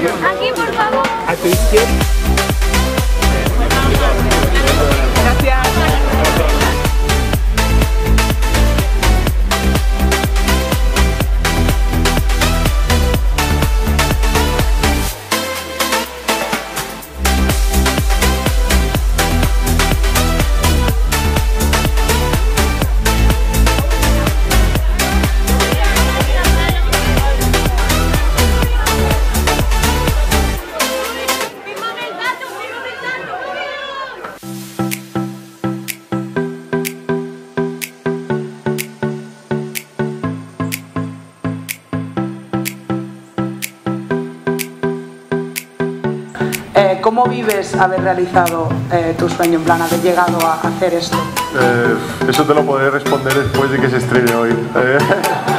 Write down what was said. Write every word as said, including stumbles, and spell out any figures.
Aquí, por favor. A tu izquierda. Gracias. Eh, ¿Cómo vives haber realizado eh, tu sueño, en plan, haber llegado a hacer esto? Eh, eso te lo podré responder después de que se estrene hoy. Eh,